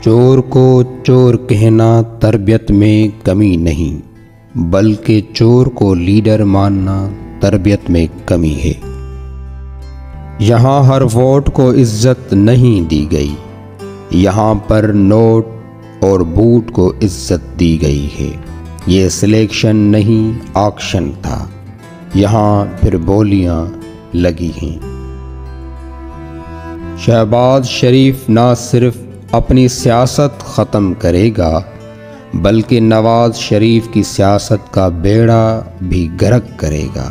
چور کو چور کہنا تربیت میں کمی نہیں، بلکہ چور کو لیڈر ماننا تربیت میں کمی ہے۔ یہاں ہر ووٹ کو عزت نہیں دی گئی، یہاں پر نوٹ اور بوٹ کو عزت دی گئی ہے۔ یہ سلیکشن نہیں آکشن تھا، یہاں پھر بولیاں لگی ہیں۔ شہباز شریف نہ صرف اپنی سیاست ختم کرے گا بلکہ نواز شریف کی سیاست کا بیڑا بھی غرق کرے گا۔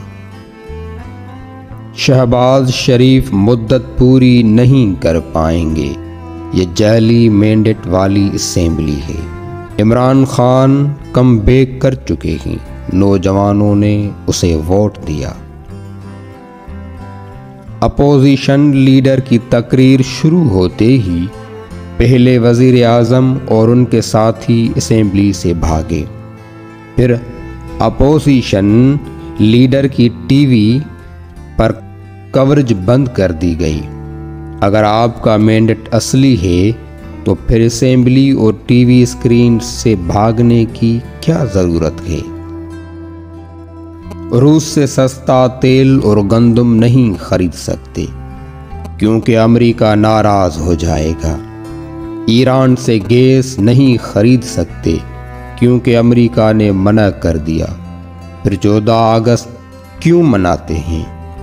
شہباز شریف مدت پوری نہیں کر پائیں گے، یہ جعلی مینڈیٹ والی اسمبلی ہے۔ عمران خان کم بیک کر چکے ہیں، نوجوانوں نے اسے ووٹ دیا۔ اپوزیشن لیڈر کی تقریر شروع ہوتے ہی پہلے وزیر اعظم اور ان کے ساتھی اسمبلی سے بھاگے، پھر اپوزیشن لیڈر کی ٹی وی پر کوریج بند کر دی گئی۔ اگر آپ کا مینڈیٹ اصلی ہے تو پھر اسمبلی اور ٹی وی اسکرین سے بھاگنے کی کیا ضرورت ہے؟ روس سے سستا تیل اور گندم نہیں خرید سکتے کیونکہ امریکہ ناراض ہو جائے گا۔ ایران سے گیس نہیں خرید سکتے کیونکہ امریکہ نے منع کر دیا۔ پھر 14 اگست کیوں مناتے ہیں؟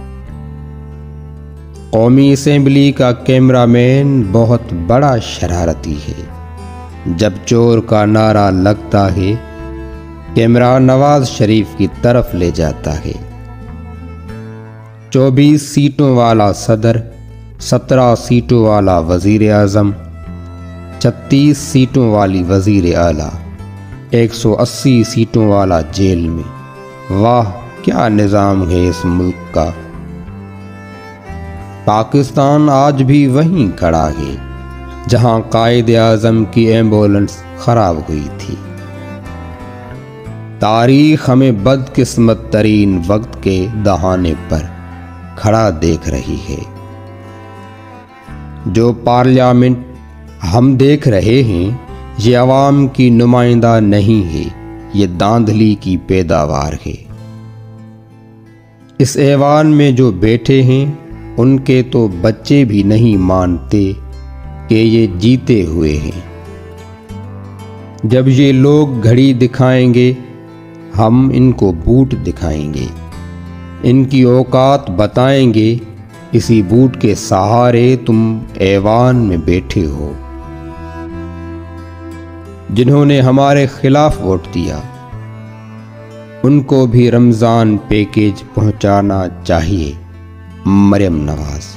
قومی اسمبلی کا کیمرہ مین بہت بڑا شرارتی ہے۔ جب چور کا نعرہ لگتا ہے، کیمرہ نواز شریف کی طرف لے جاتا ہے۔ 24 سیٹوں والا صدر، 17 سیٹوں والا وزیر اعظم، 36 سیٹوں والی وزیر اعلیٰ، 180 سیٹوں والا جیل میں۔ واہ کیا نظام ہے اس ملک کا! پاکستان آج بھی وہیں کھڑا ہے جہاں قائد اعظم کی ایمبولنس خراب ہوئی تھی۔ تاریخ ہمیں بدقسمت ترین وقت کے دہانے پر کھڑا دیکھ رہی ہے۔ جو پارلیمنٹ ہم دیکھ رہے ہیں یہ عوام کی نمائندہ نہیں ہے، یہ دھاندلی کی پیداوار ہے۔ اس ایوان میں جو بیٹھے ہیں ان کے تو بچے بھی نہیں مانتے کہ یہ جیتے ہوئے ہیں۔ جب یہ لوگ گھڑی دکھائیں گے ہم ان کو بوٹ دکھائیں گے، ان کی اوقات بتائیں گے، اسی بوٹ کے سہارے تم ایوان میں بیٹھے ہو۔ جنہوں نے ہمارے خلاف ووٹ دیا ان کو بھی رمضان پیکیج پہنچانا چاہیے۔ مریم نواز۔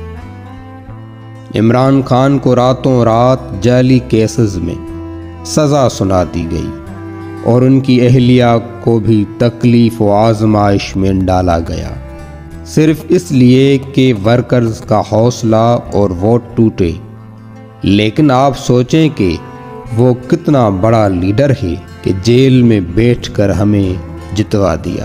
عمران خان کو راتوں رات جعلی کیسز میں سزا سنا دی گئی اور ان کی اہلیہ کو بھی تکلیف و آزمائش میں ڈالا گیا، صرف اس لیے کہ ورکرز کا حوصلہ اور ووٹ ٹوٹے۔ لیکن آپ سوچیں کہ وہ کتنا بڑا لیڈر ہے کہ جیل میں بیٹھ کر ہمیں جتوا دیا۔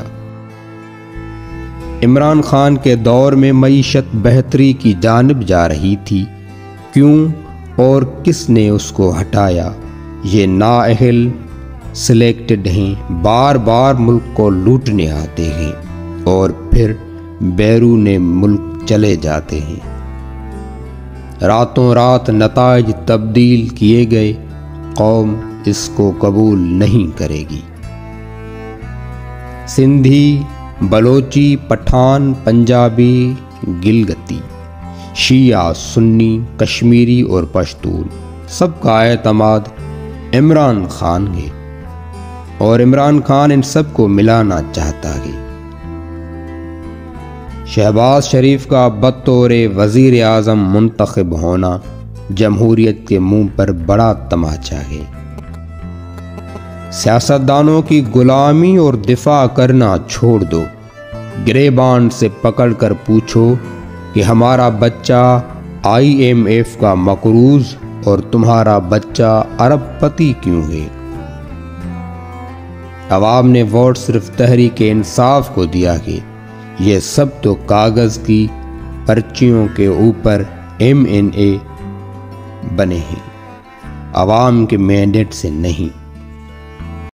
عمران خان کے دور میں معیشت بہتری کی جانب جا رہی تھی، کیوں اور کس نے اس کو ہٹایا؟ یہ نااہل سلیکٹڈ ہیں، بار بار ملک کو لوٹنے آتے ہیں اور پھر بیرون ملک چلے جاتے ہیں۔ راتوں رات نتائج تبدیل کیے گئے، قوم اس کو قبول نہیں کرے گی۔ سندھی، بلوچی، پٹھان، پنجابی، گلگتی، شیعہ، سنی، کشمیری اور پشتون، سب کا اعتماد عمران خان ہے اور عمران خان ان سب کو ملانا چاہتا ہے۔ شہباز شریف کا بطور وزیر اعظم منتخب ہونا جمہوریت کے منہ پر بڑا تماچا ہے۔ سیاستدانوں کی غلامی اور دفاع کرنا چھوڑ دو، گریبان سے پکڑ کر پوچھو کہ ہمارا بچہ IMF کا مقروض اور تمہارا بچہ ارب پتی کیوں ہے؟ عوام نے ووٹ صرف تحریک انصاف کو دیا ہے، یہ سب تو کاغذ کی پرچیوں کے اوپر MNA بنے ہیں۔ عوام کے مینڈیٹ سے نہیں۔